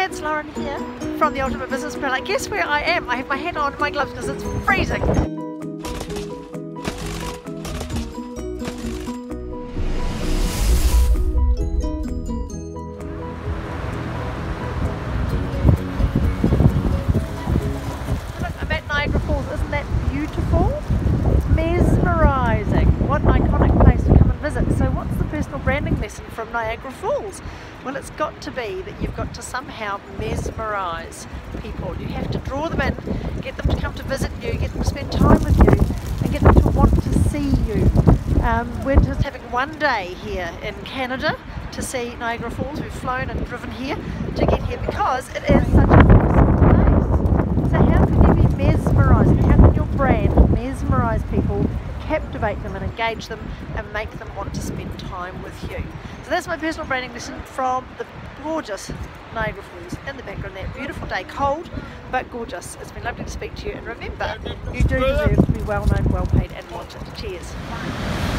it's Lauren here from the Ultimate Business Planner. Guess where I am? I have my hat on and my gloves because it's freezing. Look, I'm at Niagara Falls. Isn't that beautiful? Mesmerising. What an iconic place to come and visit. So what's the personal branding lesson from Niagara Falls? Well, it's got to be that you've got to somehow mesmerise people. You have to draw them in, get them to come to visit you, get them to spend time with you, and get them to want to see you. We're just having one day here in Canada to see Niagara Falls. We've flown and driven here to get here because it is such an awesome place. So how can you be mesmerising? How can your brand mesmerise people, captivate them and engage them and make them want to spend time with you? So that's my personal branding lesson from the gorgeous Niagara Falls in the background. That beautiful day, cold but gorgeous. It's been lovely to speak to you, and remember, you do deserve to be well known, well paid and wanted. Cheers.